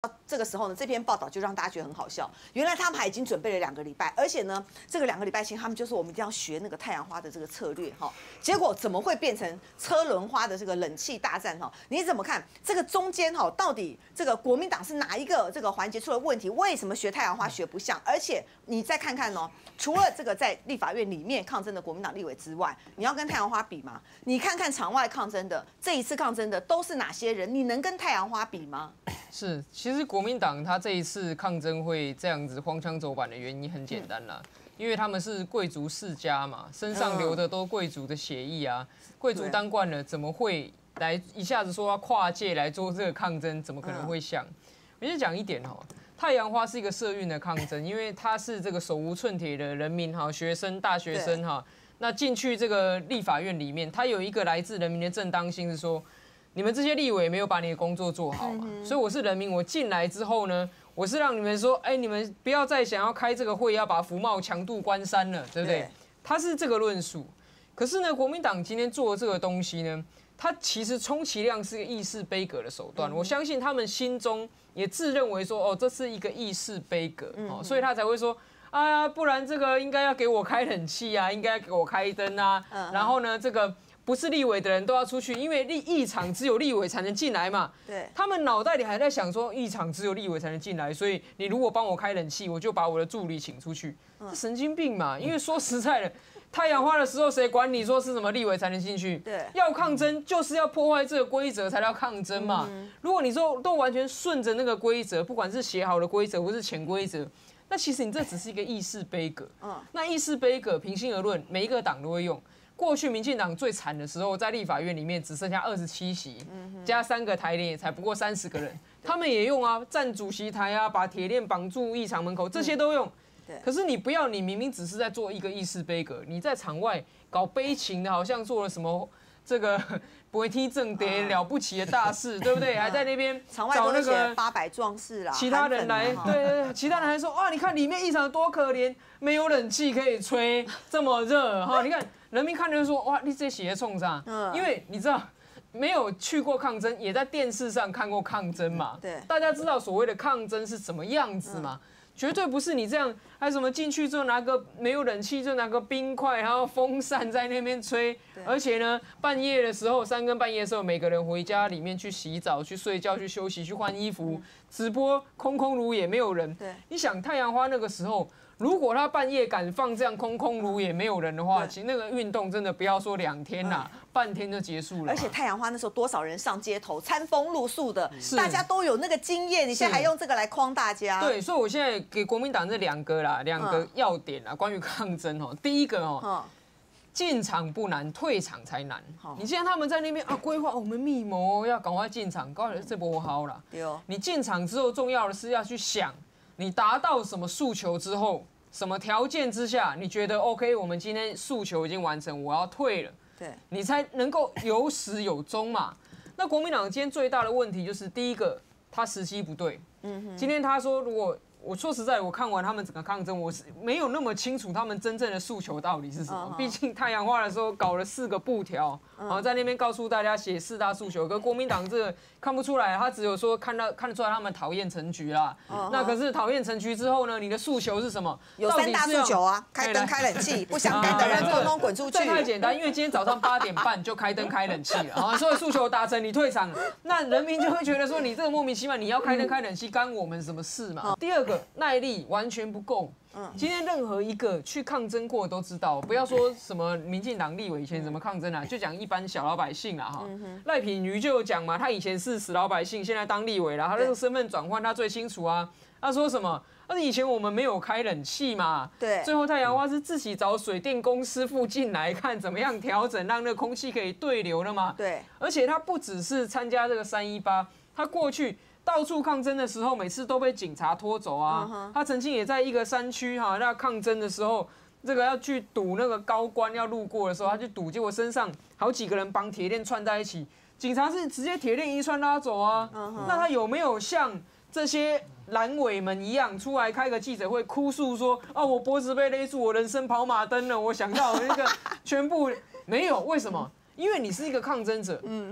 这个时候呢，这篇报道就让大家觉得很好笑。原来他们还已经准备了2个礼拜，而且呢，这个2个礼拜前他们就说我们一定要学那个太阳花的这个策略哈。结果怎么会变成车轮花的这个冷气大战哈？你怎么看这个中间哈？到底这个国民党是哪一个这个环节出了问题？为什么学太阳花学不像？而且你再看看哦，除了这个在立法院里面抗争的国民党立委之外，你要跟太阳花比吗？你看看场外抗争的，这一次抗争的都是哪些人？你能跟太阳花比吗？ 是，其实国民党他这一次抗争会这样子荒腔走板的原因很简单啦，因为他们是贵族世家嘛，身上流的都贵族的血液啊，贵族当惯了，怎么会来一下子说要跨界来做这个抗争？怎么可能会像？我先讲一点哈，太阳花是一个社运的抗争，因为他是这个手无寸铁的人民哈，学生、大学生哈，那进去这个立法院里面，他有一个来自人民的正当性是说。你们这些立委没有把你的工作做好嘛？所以我是人民，我进来之后呢，我是让你们说，你们不要再想要开这个会，要把服贸强渡关山了，对不对？他是这个论述。可是呢，国民党今天做的这个东西呢，它其实充其量是个议事杯葛的手段。我相信他们心中也自认为说，这是一个议事杯葛，所以他才会说。不然这个应该要给我开冷气啊，应该给我开灯啊，然后呢，这个。不是立委的人都要出去，因为议场只有立委才能进来嘛。对，他们脑袋里还在想说，议场只有立委才能进来，所以你如果帮我开冷气，我就把我的助理请出去。这神经病嘛！因为说实在的，太阳花的时候谁管你说是什么立委才能进去？对，要抗争就是要破坏这个规则才叫抗争嘛。如果你说都完全顺着那个规则，不管是写好的规则或是潜规则。那其实你这只是一个议事杯葛。那议事杯葛，平心而论，每一个党都会用。过去民进党最惨的时候，在立法院里面只剩下27席，加3个台联也才不过30个人，他们也用啊，占主席台啊，把铁链绑住议场门口，这些都用。可是你不要，你明明只是在做一个议事杯葛，你在场外搞悲情的，好像做了什么这个不会踢正谍了不起的大事，对不对？还在那边场外找那个800壮士啦， 其他人来，对，其他人还说你看里面议场多可怜，没有冷气可以吹，这么热哈，你看。人民看着就说：“哇，你这血冲上！”因为你知道，没有去过抗争，也在电视上看过抗争嘛。对，大家知道所谓的抗争是什么样子嘛？绝对不是你这样，还什么进去之后拿个没有冷气就拿个冰块，然后风扇在那边吹。而且呢，半夜的时候，3更半夜的时候，每个人回家里面去洗澡、去睡觉、去休息、去换衣服，直播空空如也，没有人。对，你想太阳花那个时候。如果他半夜敢放这样空空如也没有人的话，其实那个运动真的不要说2天啦，半天就结束了。 而且太阳花那时候多少人上街头，餐风露宿的，大家都有那个经验。你现在还用这个来诓大家？对， 所以我现在给国民党这2个要点啦，关于抗争第一个进场不难，退场才难。你既然他们在那边规划我们密谋要赶快进场，搞这不好啦。你进场之后，重要的是要去想。你达到什么诉求之后，什么条件之下，你觉得 OK？ 我们今天诉求已经完成，我要退了，对，你才能够有始有终嘛。那国民党今天最大的问题就是，第一个，他时机不对。今天他说，如果我说实在，我看完他们整个抗争，我是没有那么清楚他们真正的诉求到底是什么。毕竟太阳花的时候搞了4个布条，在那边告诉大家写4大诉求，可国民党这个看不出来，他只有说看得出来他们讨厌陈菊啦。那可是讨厌陈菊之后呢，你的诉求是什么？ 有3大诉求啊，开灯、开冷气，不想干的人通通滚出去。 这太简单，因为今天早上8点半就开灯、开冷气了，所有诉求达成，你退场，那人民就会觉得说你这个莫名其妙，你要开灯、开冷气，干我们什么事嘛？第二个。耐力完全不够。今天任何一个去抗争过都知道，不要说什么民进党立委以前怎么抗争啊，就讲一般小老百姓啦哈。赖品妤就有讲嘛，他以前是死老百姓，现在当立委了，他这个身份转换他最清楚啊。他说什么？他说以前我们没有开冷气嘛，对，最后太阳花是自己找水电工师傅进来看怎么样调整，让那个空气可以对流的嘛。对，而且他不只是参加这个318，他过去。到处抗争的时候，每次都被警察拖走啊。他曾经也在一个山区那抗争的时候，这个要去堵那个高官要路过的时候，他去堵，结果身上好几个人绑铁链串在一起，警察是直接铁链一串拉走啊。那他有没有像这些蓝委们一样出来开个记者会哭诉说我脖子被勒住，我人生跑马灯了，我想到那个全部没有？为什么？因为你是一个抗争者，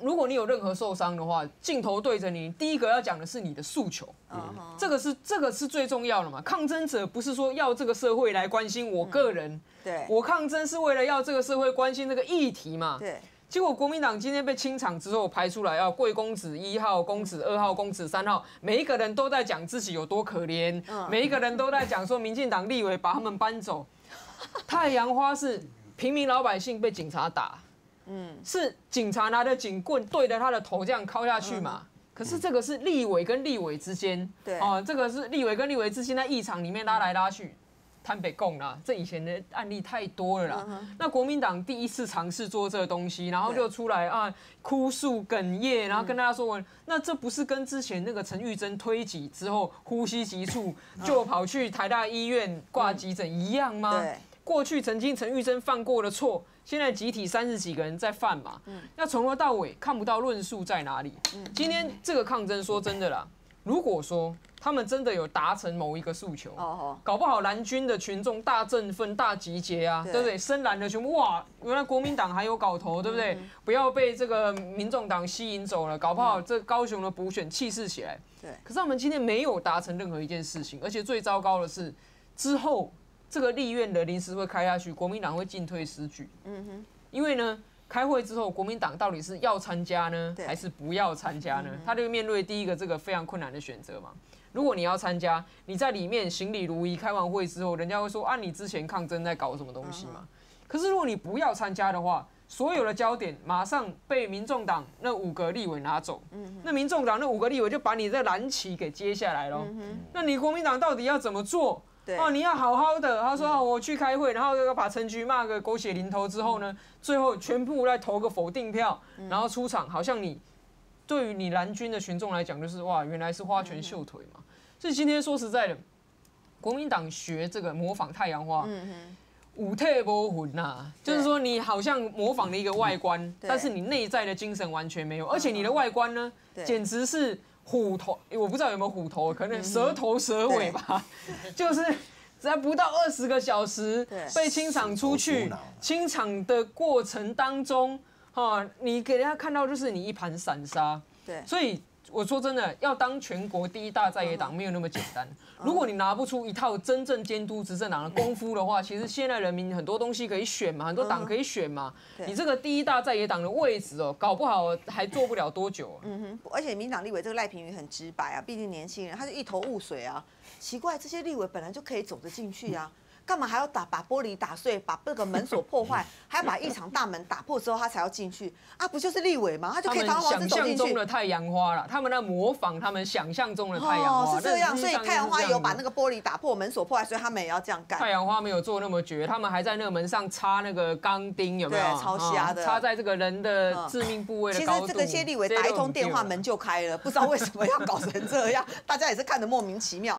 如果你有任何受伤的话，镜头对着你，第一个要讲的是你的诉求，这个是最重要的嘛。抗争者不是说要这个社会来关心我个人， 对， 我抗争是为了要这个社会关心这个议题嘛。 对。 结果国民党今天被清场之后，排出来要贵公子1号、公子2号、公子3号，每一个人都在讲自己有多可怜，每一个人都在讲说民进党立委把他们搬走。太阳花是平民老百姓被警察打，是警察拿着警棍对着他的头这样敲下去嘛。可是这个是立委跟立委之间， 对， 这个是立委跟立委之间在议场里面拉来拉去。坦白讲啦，这以前的案例太多了啦。那国民党第一次尝试做这个东西，然后就出来哭诉哽咽，然后跟大家说，那这不是跟之前那个陈玉珍推挤之后呼吸急促就跑去台大医院挂急诊一样吗？ 对， 过去曾经陈玉珍犯过的错，现在集体30几个人在犯嘛，要从头到尾看不到论述在哪里。今天这个抗争，说真的啦，如果说他们真的有达成某一个诉求，搞不好蓝军的群众大振奋、大集结啊，对不对？深蓝的全部哇，原来国民党还有搞头，对不对？不要被这个民众党吸引走了，搞不好这高雄的补选气势起来。 对。 可是他们今天没有达成任何一件事情，而且最糟糕的是，之后这个立院的临时会开下去，国民党会进退失据。因为呢。开会之后，国民党到底是要参加呢，还是不要参加呢？他就面对第一个这个非常困难的选择嘛。如果你要参加，你在里面行礼如仪，开完会之后，人家会说你之前抗争在搞什么东西嘛？可是如果你不要参加的话，所有的焦点马上被民众党那5个立委拿走，那民众党那5个立委就把你这蓝旗给接下来咯。那你国民党到底要怎么做？你要好好的。他说我去开会，然后要把陈菊骂个狗血淋头之后呢，最后全部来投个否定票，然后出场，好像你对于你蓝军的群众来讲，就是哇，原来是花拳绣腿嘛。所以今天说实在的，国民党学这个模仿太阳花，有体无魂呐，就是说你好像模仿了一个外观，但是你内在的精神完全没有，而且你的外观呢，简直是。虎头，我不知道有没有虎头，可能蛇头蛇尾吧，就是只要不到20个小时被清场出去，清场的过程当中，你给人家看到就是你一盘散沙，对，所以我说真的，要当全国第1大在野党没有那么简单。如果你拿不出一套真正监督执政党的功夫的话，其实现在人民很多东西可以选嘛，很多党可以选嘛。你这个第1大在野党的位置搞不好还做不了多久。 而且民党立委这个赖品妤很直白啊，毕竟年轻人，他就一头雾水啊。奇怪，这些立委本来就可以走得进去啊。干嘛还要把玻璃打碎，把这个门锁破坏，还要把议场大门打破之后他才要进去啊？不就是立委吗？他就可以堂皇地走进去。 想象中的太阳花了，他们在模仿他们想象中的太阳花。 是这样，所以太阳花有把那个玻璃打破，门锁破坏，所以他们也要这样干。 太阳花没有做那么绝，他们还在那个门上插那个钢钉，有没有？ 对，超瞎的， 插在这个人的致命部位的高度。 其实这个些立委打一通电话门就开了，不知道为什么要搞成这样，大家也是看得莫名其妙。